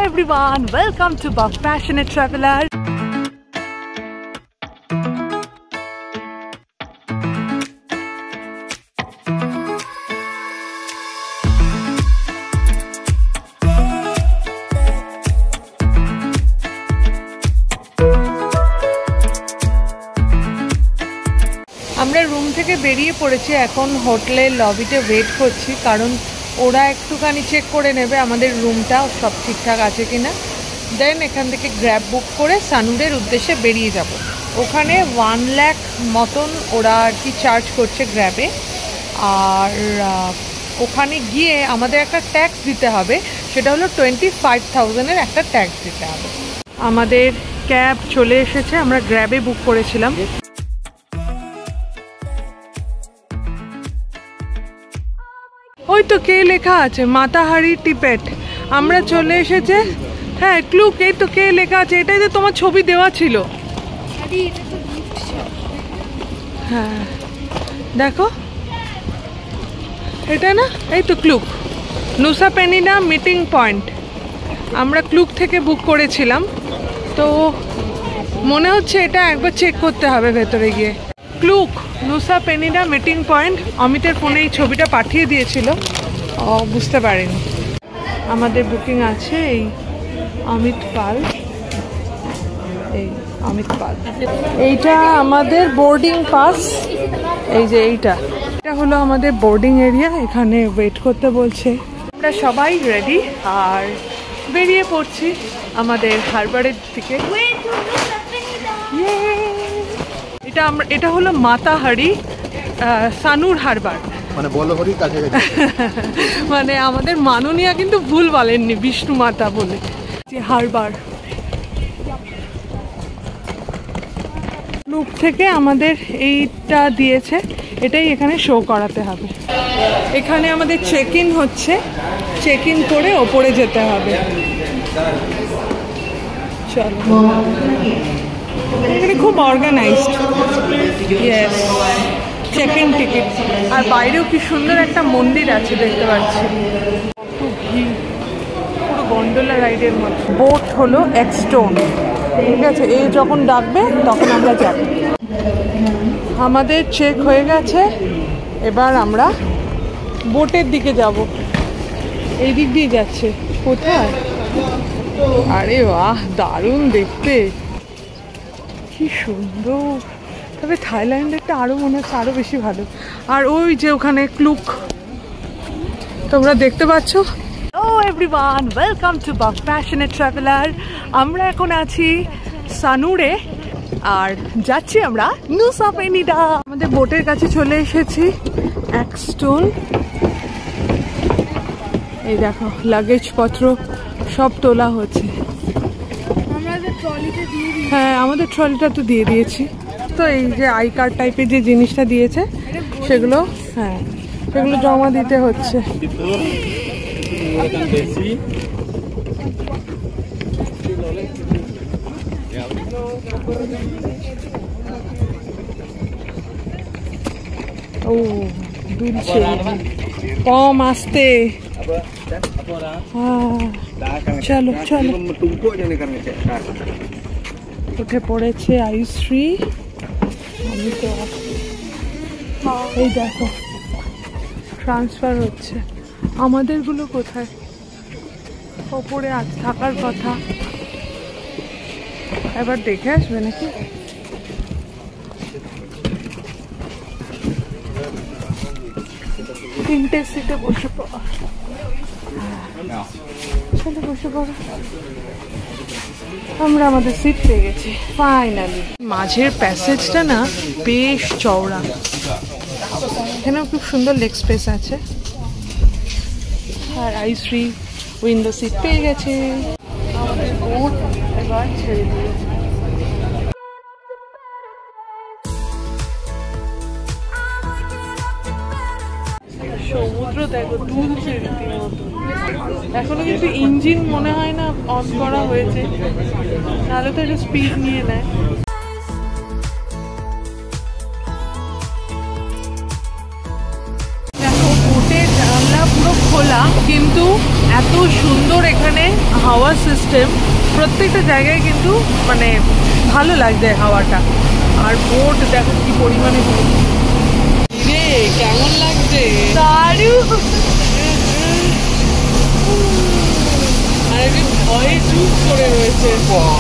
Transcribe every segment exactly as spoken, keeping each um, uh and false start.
everyone, welcome to Buff Passionate Traveler. আমরা room থেকে বেরিয়ে পড়েছি, এখন হোটেলের লবিতে ওয়েট করছি, কারণ ওরা একটুখানি চেক করে নেবে আমাদের রুমটা সব ঠিকঠাক আছে কিনা। দেন এখান থেকে গ্র্যাব বুক করে সানুরের উদ্দেশ্যে বেরিয়ে যাব। ওখানে ওয়ান লাখ মতন ওরা আর কি চার্জ করছে গ্র্যাবে, আর ওখানে গিয়ে আমাদের একটা ট্যাক্স দিতে হবে, সেটা হলো টোয়েন্টি ফাইভ থাউজেন্ডের একটা ট্যাক্স দিতে হবে। আমাদের ক্যাব চলে এসেছে, আমরা গ্র্যাবে বুক করেছিলাম। ওই তো কে লেখা আছে, মাতাহারি টিপেট। আমরা চলে এসেছে, হ্যাঁ ক্লুক, এই তো কে লেখা আছে, এটাই তো তোমার ছবি দেওয়া ছিল। হ্যাঁ দেখো এটা না, এই তো Klook, Nusa Penida meeting point. আমরা ক্লুক থেকে বুক করেছিলাম, তো মনে হচ্ছে এটা একবার চেক করতে হবে ভেতরে গিয়ে। Klook Nusa Penida meeting point. অমিতের ফোনে এই ছবিটা পাঠিয়ে দিয়েছিল, ও বুঝতে পারেনি। আমাদের বুকিং আছে এই অমিত পাল, এই অমিত পাল। এইটা আমাদের বোর্ডিং পাস, এই যে এইটা এটা হলো আমাদের বোর্ডিং এরিয়া, এখানে ওয়েট করতে বলছে। আমরা সবাই রেডি আর বেরিয়ে পড়ছি আমাদের হারবারের দিকে। এটা আমরা এটা হলো মাতাহারি সানুর হারবার, মানে বলহরি কাছাকাছি। মানে আমাদের মাননীয়া কিন্তু ভুল বলেননি, বিষ্ণু মাতা বলে যে হারবার। লুক থেকে আমাদের এইটা দিয়েছে, এটাই এখানে শো করাতে হবে। এখানে আমাদের চেক ইন হচ্ছে, চেক ইন করে ওপরে যেতে হবে। চলো, এখানে খুব organised. Yes, check in ticket. আর বাইরেও কি সুন্দর একটা মন্দির আছে দেখতে পাচ্ছি। কত ভিড়, পুরো গন্ডোলা রাইডের মতো। বোট হলো এক্সটোন, ঠিক আছে, এ যখন ডাকবে তখন আমরা যাব। আমাদের চেক হয়ে গেছে, এবার আমরা বোটের দিকে যাব। এই দিক দিয়ে যাচ্ছে, কোথায়? আরে বাহ, দারুণ দেখতে, কি সুন্দর। তবে থাইল্যান্ডেরটা আরও মনে হচ্ছে আরও বেশি ভালো। আর ওই যে ওখানে ক্লুক তোমরা দেখতে পাচ্ছ। ও everyone, welcome to Buff Passionate Traveler. আমরা এখন আছি সানুরে আর যাচ্ছি আমরা নুসা পেনিনা। আমাদের বোটের কাছে চলে এসেছি, এক্সটোন। এই দেখো লাগেজ পত্র সব তোলা হচ্ছে। হ্যাঁ আমাদের ট্রলিটা তো দিয়ে দিয়েছি। তো এই যে আই কার্ড টাইপের যে জিনিসটা দিয়েছে সেগুলো, হ্যাঁ সেগুলো জমা দিতে হচ্ছে। ও দুলছে, কম আসতে। চলো চলো, উঠে পড়েছে আয়ুশ্রী। আমি তো এই দেখো ট্রান্সফার হচ্ছে। আমাদেরগুলো কোথায়? ওপরে আজ থাকার কথা, এবার দেখে আসবে নাকি? তিনটে সিটে বসে পড়া, চলো বসে পড়ো। আমরা আমাদের সিট পেয়ে গেছি ফাইনালি। মাঝের প্যাসেজটা না বেশ চওড়া, এখানেও খুব সুন্দর লেগ স্পেস আছে। আর আইশ্রী উইন্ডো সিট পেয়ে গেছে। আমাদের বোট এবার ছেড়ে দিয়েছে। সমুদ্র দেখো দুলছে রীতিমতো। এখনো কিন্তু ইঞ্জিন মনে হয় না অন করা হয়েছে, নাহলে তো এটা স্পিড নিয়ে নেয়। দেখো বোটের জানলা পুরো খোলা খোলা, কিন্তু এত সুন্দর এখানে হাওয়া সিস্টেম, প্রত্যেকটা জায়গায় কিন্তু মানে ভালো লাগছে হাওয়াটা। আর বোট দেখো কি পরিমাণে, রে কেমন লাগছে, দারুণ। আর একটু ভয়ে চুপ করে রয়েছে।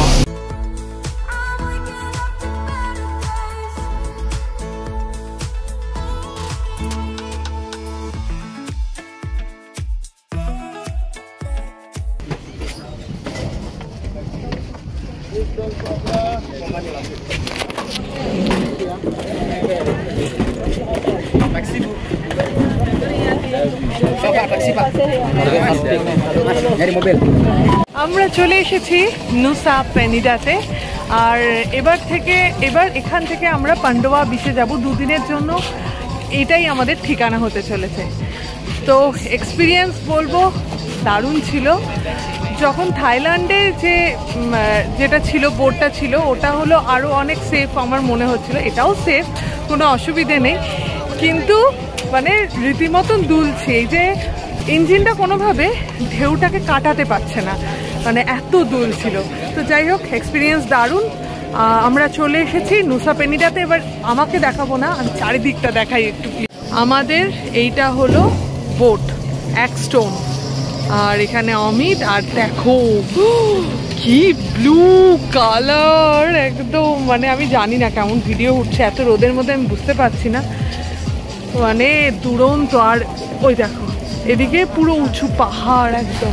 আমরা চলে এসেছি নুসা পেনিডাতে। আর এবার থেকে এবার এখান থেকে আমরা পান্ডোয়া বিচে যাব দুদিনের জন্য। এটাই আমাদের ঠিকানা হতে চলেছে। তো এক্সপিরিয়েন্স বলবো দারুণ ছিল। যখন থাইল্যান্ডে যে যেটা ছিল বোটটা ছিল ওটা হলো আরও অনেক সেফ আমার মনে হচ্ছিল। এটাও সেফ, কোনো অসুবিধে নেই, কিন্তু মানে রীতিমতন দুলছে। এই যে ইঞ্জিনটা কোনোভাবে ঢেউটাকে কাটাতে পারছে না, মানে এত দুল ছিল। তো যাই হোক, এক্সপিরিয়েন্স দারুণ। আমরা চলে এসেছি নুসা পেনিডাতে। এবার আমাকে দেখাবো না, আমি চারিদিকটা দেখাই একটু। আমাদের এইটা হলো বোট এক স্টোন, আর এখানে অমিত। আর দেখো কি ব্লু কালার একদম, মানে আমি জানি না কেমন ভিডিও উঠছে, এত রোদের মধ্যে আমি বুঝতে পারছি না, মানে দুরন্ত। আর ওই দেখো এদিকে পুরো উঁচু পাহাড় একদম।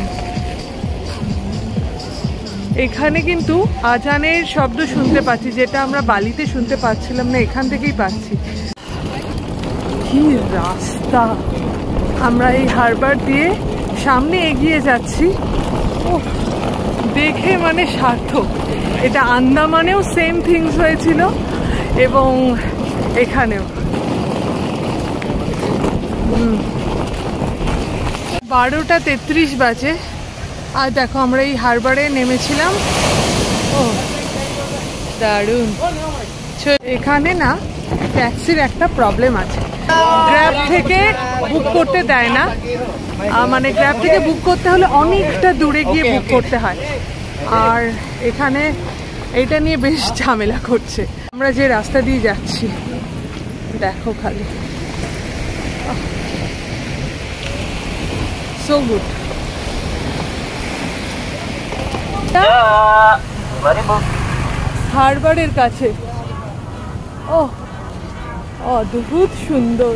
এখানে কিন্তু আজানের শব্দ শুনতে পাচ্ছি, যেটা আমরা বালিতে শুনতে পাচ্ছিলাম না, এখান থেকেই পাচ্ছি। কি রাস্তা! আমরা এই হারবার দিয়ে সামনে এগিয়ে যাচ্ছি। ও দেখে মানে সার্থক। এটা আন্দামানেও সেম থিংস হয়েছিল এবং এখানেও। বারোটা তেত্রিশ বাজে আর দেখো আমরা এই হারবারে নেমেছিলাম। ও দারুণ। এখানে না ট্যাক্সির একটা প্রবলেম আছে, গ্র্যাব থেকে বুক করতে দেয় না। মানে গ্র্যাব থেকে বুক করতে হলে অনেকটা দূরে গিয়ে বুক করতে হয়, আর এখানে এটা নিয়ে বেশ ঝামেলা করছে। আমরা যে রাস্তা দিয়ে যাচ্ছি দেখো খালি, সো গুড। হারবারের কাছে ও অদ্ভুত সুন্দর,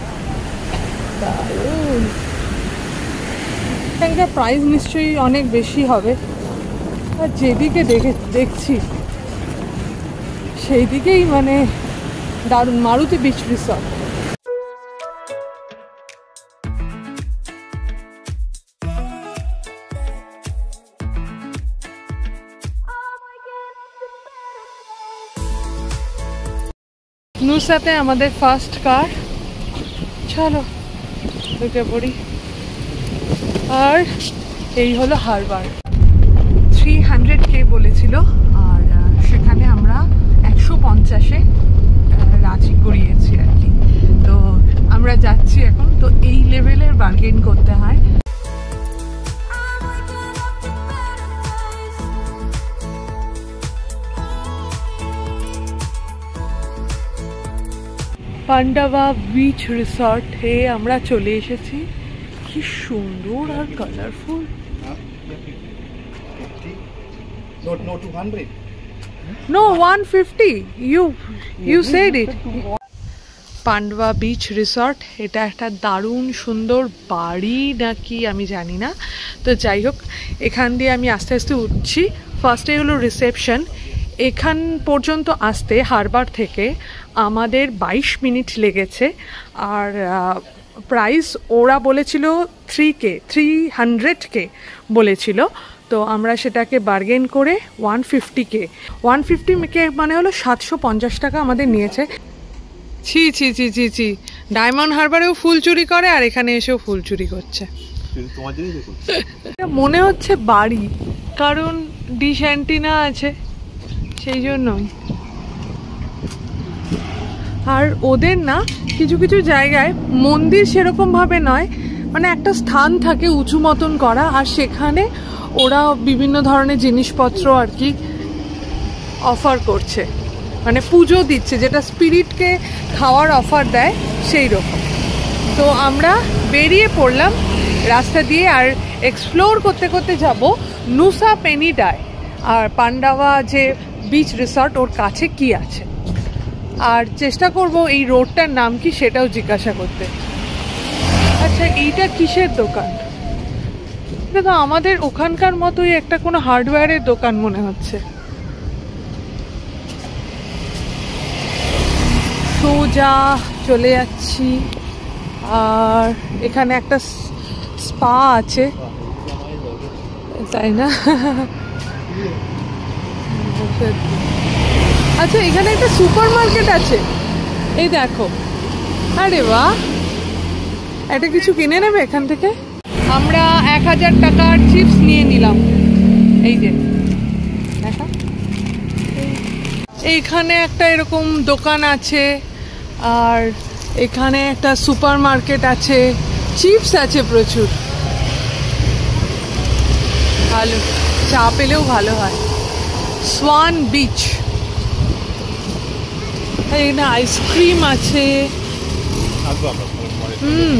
দারুণ। এখানকার প্রাইস নিশ্চয়ই অনেক বেশি হবে, আর যেদিকে দেখে দেখছি সেই দিকেই মানে দারুণ। Maruti beach resort. নুসাতে আমাদের ফার্স্ট কার, চলো ঢুকে পড়ি। আর এই হলো হারবার। থ্রি হান্ড্রেড কে বলেছিল, আর সেখানে আমরা একশো পঞ্চাশে রাজি করিয়েছি আর কি। তো আমরা যাচ্ছি এখন। তো এই লেভেলের বার্গেন করতে হয়। পান্ডাওয়া বিচ রিসর্টে আমরা চলে এসেছি। কি সুন্দর আর colourful. No, one fifty. You you said it. Pandawa beach resort, এটা একটা দারুণ সুন্দর বাড়ি নাকি আমি জানি না। তো যাই হোক, এখান দিয়ে আমি আস্তে আস্তে উঠছি। ফার্স্টে হলো রিসেপশন। এখান পর্যন্ত আসতে হারবার থেকে আমাদের বাইশ মিনিট লেগেছে। আর প্রাইস ওরা বলেছিল three K three hundred K বলেছিল। তো আমরা সেটাকে বার্গেন করে one fifty K one fifty K মানে হলো সাতশো পঞ্চাশ টাকা আমাদের নিয়েছে। ছি ছি ছি ছি ছি ডায়মন্ড হারবারেও ফুল চুরি করে, আর এখানে এসেও ফুল চুরি করছে। মনে হচ্ছে বাড়ি, কারণ ডিশ অ্যান্টিনা আছে সেই জন্যই। আর ওদের না কিছু কিছু জায়গায় মন্দির সেরকম ভাবে নয়, মানে একটা স্থান থাকে উঁচু মতন করা, আর সেখানে ওরা বিভিন্ন ধরনের জিনিসপত্র আর কি অফার করছে, মানে পুজো দিচ্ছে, যেটা স্পিরিটকে খাওয়ার অফার দেয় সেই রকম। তো আমরা বেরিয়ে পড়লাম রাস্তা দিয়ে, আর এক্সপ্লোর করতে করতে যাব নুসা পেনিডায়, আর পান্ডাওয়া যে বিচ রিসর্ট ওর কাছে কি আছে, আর চেষ্টা করব এই রোডটার নাম কি সেটাও জিজ্ঞাসা করতে। আচ্ছা, এইটা কিসের দোকান? এটা তো আমাদের ওখানকার মতোই একটা কোনো হার্ডওয়্যারের দোকান মনে হচ্ছে। সোজা চলে যাচ্ছি, আর এখানে একটা স্পা আছে, তাই না? আচ্ছা, এখানে একটা সুপার মার্কেট আছে, এই দেখো। আরে বাহ, এটা কিছু কিনে নেবে এখান থেকে? আমরা এক হাজার টাকার চিপস নিয়ে নিলাম, এই যে দেখা। এইখানে একটা এরকম দোকান আছে, আর এখানে একটা সুপার মার্কেট আছে, চিপস আছে প্রচুর। ভালো, চা পেলেও ভালো হয়। সোয়ান বিচ, এখানে আইসক্রিম আছে। হুম,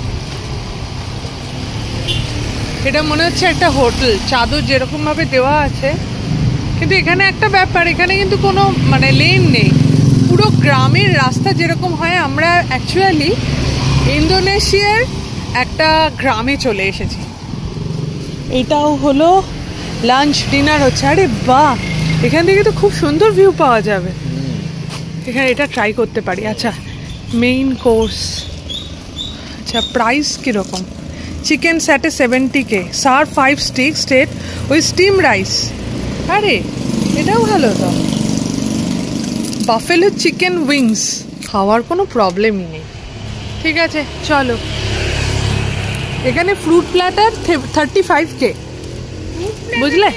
এটা মনে হচ্ছে একটা হোটেল, চাদর যেরকম ভাবে দেওয়া আছে। কিন্তু এখানে একটা ব্যাপার, এখানে কিন্তু কোনো মানে লেন নেই, পুরো গ্রামের রাস্তা যেরকম হয়। আমরা অ্যাকচুয়ালি ইন্দোনেশিয়ার একটা গ্রামে চলে এসেছি। এটাও হলো লাঞ্চ, ডিনার হচ্ছে। আরে বাহ, এখান থেকে তো খুব সুন্দর ভিউ পাওয়া যাবে। এখানে এটা ট্রাই করতে পারি। আচ্ছা, মেইন কোর্স। আচ্ছা, প্রাইস কীরকম? চিকেন স্যাটে সেভেন্টি কে, সার ফাইভ স্টিক স্টেট ওই স্টিম রাইস। আরে এটাও ভালো তো। বাফেলো চিকেন উইংস, খাওয়ার কোনো প্রবলেমই নেই। ঠিক আছে, চলো। এখানে fruit platter thirty five K, বুঝলে?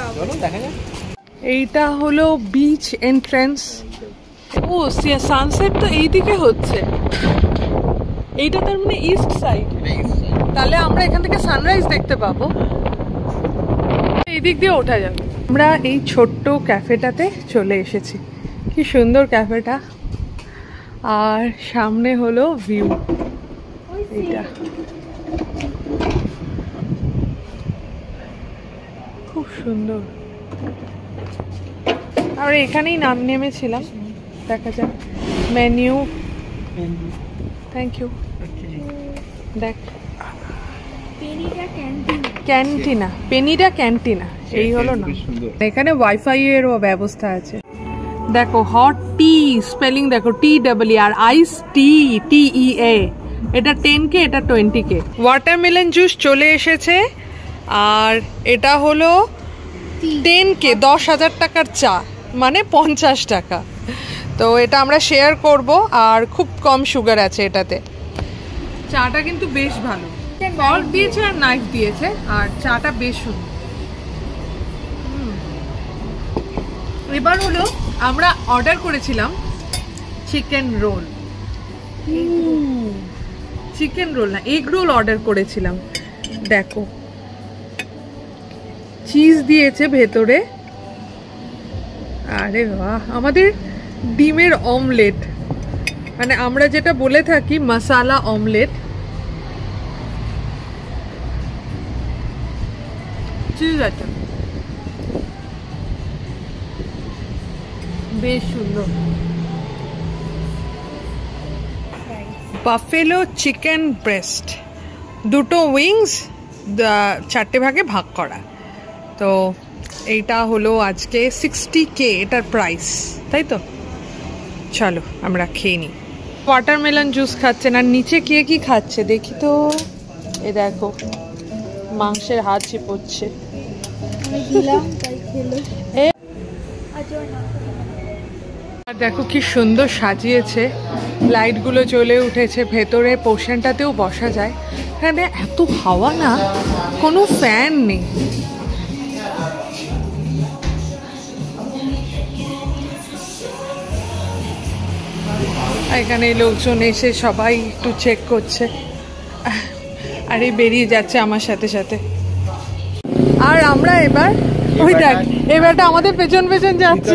এইটা হলো বিচ এন্ট্রান্স। ও, সানসেট তো এইদিকে হচ্ছে। এইটা তার মানে ইস্ট সাইড, তাহলে আমরা এখান থেকে সানরাইজ দেখতে পাবো। এই দিক দিয়ে ওঠা যাবে। আমরা এই ছোট্ট ক্যাফেটাতে চলে এসেছি। কি সুন্দর ক্যাফেটা, আর সামনে হলো ভিউ। এইটা খুব সুন্দর। আমরা এখানেই নাম নেমেছিলাম, দেখা যাক মেনু। Thank you. দেখ, ক্যান্টিনা, পেনিডা ক্যান্টিনা, এই হলো না। এখানে ওয়াইফাই এরও ব্যবস্থা আছে। দেখো, হট টি স্পেলিং দেখো, টি ডাবল আর আইস টি, টি ই এ। এটা টেন কে, এটা টোয়েন্টি কে। ওয়াটারমেলন জুস চলে এসেছে, আর এটা হলো টেন কে, দশ হাজার টাকার চা, মানে পঞ্চাশ টাকা। তো এটা আমরা শেয়ার করব, আর খুব কম সুগার আছে এটাতে। চাটা কিন্তু বেশ ভালো, ফর্ক দিয়েছে আর নাইফ দিয়েছে, আর চাটা বেশ সুন্দর। এবার হলো আমরা অর্ডার করেছিলাম চিকেন রোল, চিকেন রোল না, এগ রোল অর্ডার করেছিলাম। দেখো, চিজ দিয়েছে ভেতরে। আরে বাহ, আমাদের ডিমের অমলেট, মানে আমরা যেটা বলে থাকি মশালা অমলেট। চিজ আছে, বেশ সুন্দর। বাফেলো চিকেন ব্রেস্ট, দুটো উইংস, চারটে ভাগে ভাগ করা। তো এইটা হলো আজকে সিক্সটি কে এটার প্রাইস, তাই তো? চলো আমরা খেয়ে নিই। ওয়াটারমেলন জুস খাচ্ছেন, আর নিচে কে কি খাচ্ছে দেখি তো। এই দেখো, মাংসের হাত চিপোচ্ছে। আর দেখো কি সুন্দর সাজিয়েছে, লাইটগুলো জ্বলে উঠেছে, ভেতরে পোর্শনটাতেও বসা যায়। এখানে এত হাওয়া না, কোনো ফ্যান নেই। এখানে লোকজন এসে সবাই একটু চেক করছে। আর এই বেরিয়ে যাচ্ছে আমার সাথে সাথে। আর আমরা এবার ওই দেখ এবারটা আমাদের পেছন পেছন যাচ্ছে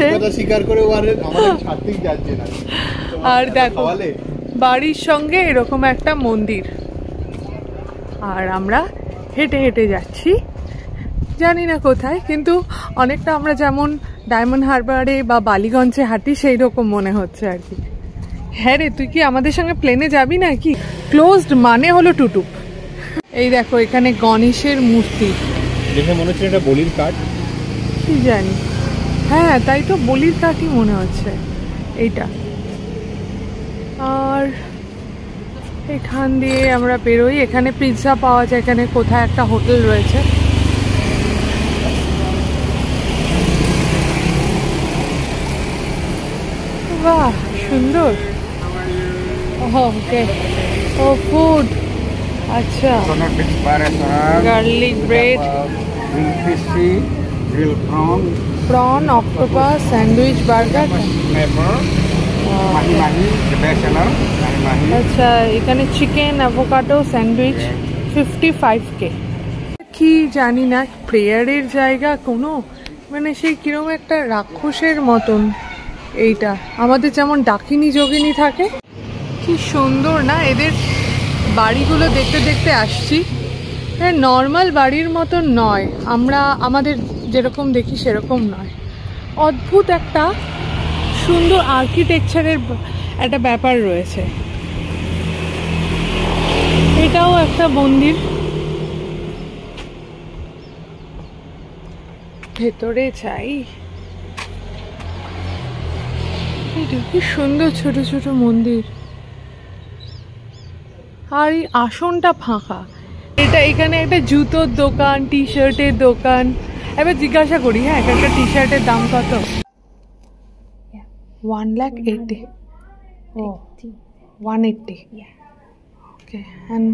আর দেখো বাড়ির সঙ্গে এরকম একটা মন্দির, আর আমরা হেঁটে হেঁটে যাচ্ছি জানি না কোথায়, কিন্তু অনেকটা আমরা যেমন ডায়মন্ড হারবারে বা বালিগঞ্জে হাঁটি সেই রকম মনে হচ্ছে আর কি। হ্যাঁ রে, তুই কি আমাদের সঙ্গে প্লেনে যাবি নাকি? ক্লোজড মানে হলো টুটুপ। এই দেখো এখানে গণেশের মূর্তি, দেখে মনে হচ্ছে এটা বলির কাঠ, কি জানি। হ্যাঁ তাই তো, বলির কাঠই মনে হচ্ছে এইটা। আর এখান দিয়ে আমরা বেরোই, এখানে পিৎজা পাওয়া যায়, এখানে কোথায় একটা হোটেল রয়েছে। বাহ সুন্দর। ওকে, ও ফুড, আচ্ছা garlic bread, prawn, octopus, sandwich, burger. আচ্ছা এখানে chicken avocado sandwich fifty five K. কি জানি না, প্রেয়ারের জায়গা কোনো, মানে সেই কিরকম একটা রাক্ষসের মতন। এইটা আমাদের যেমন ডাকিনী যোগিনী থাকে, কি সুন্দর না এদের বাড়িগুলো দেখতে দেখতে আসছি। হ্যাঁ নর্মাল বাড়ির মতন নয়, আমরা আমাদের যেরকম দেখি সেরকম নয়, অদ্ভুত একটা সুন্দর আর্কিটেকচারের একটা ব্যাপার রয়েছে। এটাও একটা মন্দির, ভেতরে যাই। কি সুন্দর ছোট ছোট মন্দির, আর এই আসনটা ফাঁকা। এটা এখানে একটা জুতোর দোকান, টি শার্টের দোকান। এবার জিজ্ঞাসা করি, হ্যাঁ এখানকার টি শার্টের দাম কত? One lakh eighty. ও ওয়ান এইটটি। ওকে, অ্যান্ড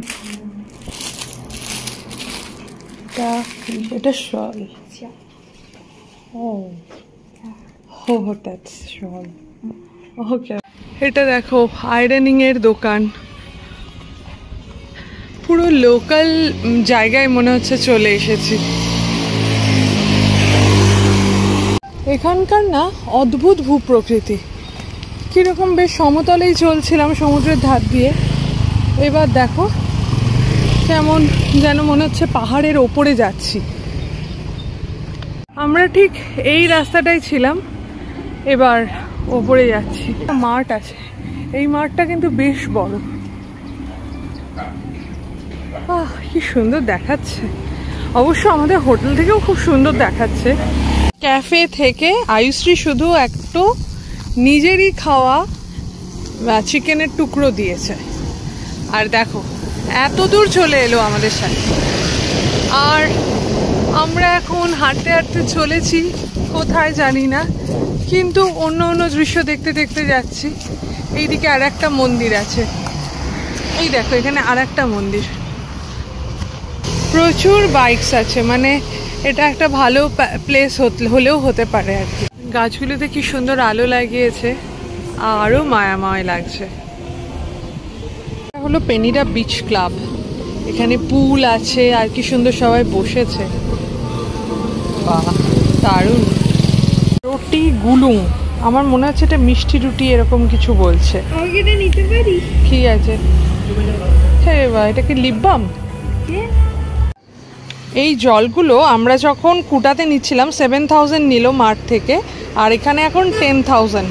এটা এটা শল। ও ও দ্যাটস শল। ওকে, এটা দেখো আয়রনিং এর দোকান, পুরো লোকাল জায়গায় মনে হচ্ছে চলে এসেছি। এখানকার না অদ্ভুত ভূপ্রকৃতি, কিরকম বেশ সমতলেই চলছিলাম সমুদ্রের ধার দিয়ে, এবার দেখো কেমন যেন মনে হচ্ছে পাহাড়ের ওপরে যাচ্ছি। আমরা ঠিক এই রাস্তাটাই ছিলাম, এবার ওপরে যাচ্ছি। মাঠ আছে, এই মাঠটা কিন্তু বেশ বড়। আহ কি সুন্দর দেখাচ্ছে, অবশ্য আমাদের হোটেল থেকেও খুব সুন্দর দেখাচ্ছে। ক্যাফে থেকে আয়ুশ্রী শুধু একটু নিজেরই খাওয়া চিকেনের টুকরো দিয়েছে, আর দেখো এত দূর চলে এলো আমাদের সাথে। আর আমরা এখন হাঁটতে হাঁটতে চলেছি কোথায় জানি না, কিন্তু অন্য অন্য দৃশ্য দেখতে দেখতে যাচ্ছি। এইদিকে আর একটা মন্দির আছে, এই দেখো এখানে আর একটা মন্দির। প্রচুর বাইকস আছে, মানে এটা একটা ভালো প্লেস হলেও হতে পারে আর কি। গাছগুলোতে কি সুন্দর আলো লাগিয়েছে, আরও মায়াময় লাগছে। এটা হলো পেনিডা বিচ ক্লাব, এখানে পুল আছে আর কি সুন্দর সবাই বসেছে। বাহ দারুণ। রুটি গুলুং, আমার মনে হচ্ছে এটা মিষ্টি রুটি এরকম কিছু বলছে। নিতে পারি? কি আছে? হ্যাঁ বা এটা কি লিপ বাম? এই জলগুলো আমরা যখন কুটাতে নিচ্ছিলাম সেভেন থাউজেন্ড নিল মাঠ থেকে, আর এখানে এখন টেন থাউজেন্ড।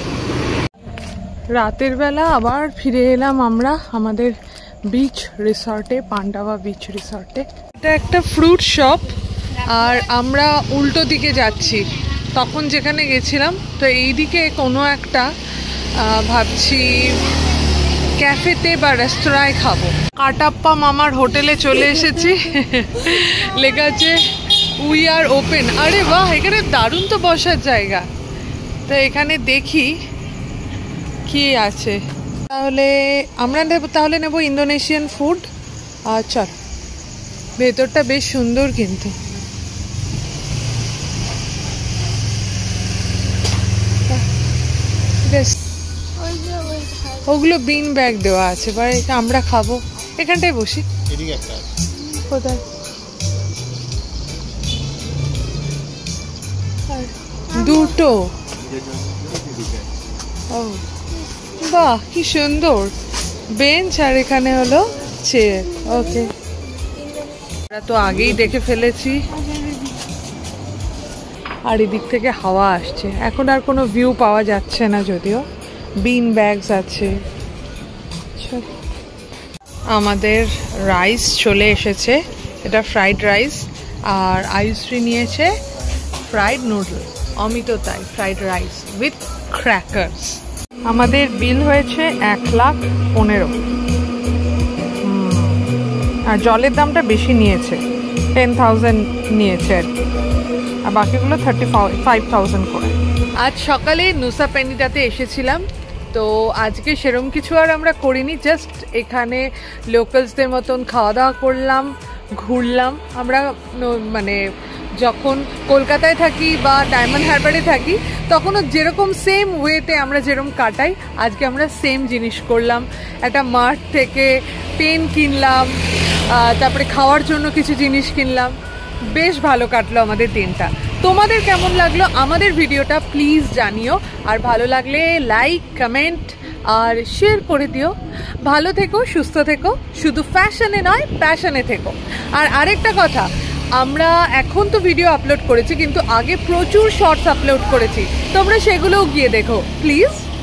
রাতের বেলা আবার ফিরে এলাম আমরা আমাদের বিচ রিসর্টে, পান্ডাবা বিচ রিসর্টে। এটা একটা ফ্রুট শপ, আর আমরা উল্টো দিকে যাচ্ছি তখন যেখানে গেছিলাম। তো এই দিকে কোনো একটা ভাবছি ক্যাফেতে বা রেস্তোরাঁয় খাবো। কাটাপ্পা মামার হোটেলে চলে এসেছি, লেখা আছে উই আর ওপেন। আরে বাহ, এখানে দারুণ তো বসার জায়গা। তো এখানে দেখি কি আছে। তাহলে আমরা নেব, তাহলে নেব ইন্দোনেশিয়ান ফুড। আচ্ছা, ভেতরটা বেশ সুন্দর কিন্তু। ওগুলো বিন ব্যাগ দেওয়া আছে, বা এটা আমরা খাবো। এখানটায় বসি। কোথায়? দুটো। ও বাহ, কি সুন্দর বেঞ্চ, আর এখানে হলো চেয়ার। ওকে, আমরা তো আগেই দেখে ফেলেছি। আর এদিক থেকে হাওয়া আসছে। এখন আর কোনো ভিউ পাওয়া যাচ্ছে না, যদিও বিন ব্যাগস আছে। আমাদের রাইস চলে এসেছে, এটা ফ্রাইড রাইস, আর আয়ুশ্রী নিয়েছে ফ্রাইড নুডল, অমিত তাই ফ্রাইড রাইস উইথ ক্র্যাকার্স। আমাদের বিল হয়েছে এক লাখ পনেরো, আর জলের দামটা বেশি নিয়েছে, টেন থাউজেন্ড নিয়েছে আর কি, আর বাকিগুলো থার্টি ফাইভ থাউজেন্ড করে। আজ সকালে নুসা পেনিটাতে এসেছিলাম, তো আজকে সেরম কিছু আর আমরা করিনি, জাস্ট এখানে লোকালসদের মতন খাওয়া দাওয়া করলাম, ঘুরলাম। আমরা মানে যখন কলকাতায় থাকি বা ডায়মন্ড হারবারে থাকি তখনও যেরকম সেম ওয়েতে আমরা যেরকম কাটাই, আজকে আমরা সেম জিনিস করলাম। একটা মার্ট থেকে পেন কিনলাম, তারপরে খাওয়ার জন্য কিছু জিনিস কিনলাম, বেশ ভালো কাটলো আমাদের দিনটা। তোমাদের কেমন লাগলো আমাদের ভিডিওটা প্লিজ জানিও, আর ভালো লাগলে লাইক, কমেন্ট আর শেয়ার করে দিও। ভালো থেকো, সুস্থ থেকো, শুধু ফ্যাশনে নয় প্যাশনে থেকো। আর আরেকটা কথা, আমরা এখন তো ভিডিও আপলোড করেছি, কিন্তু আগে প্রচুর শর্টস আপলোড করেছি, তোমরা সেগুলোও গিয়ে দেখো প্লিজ।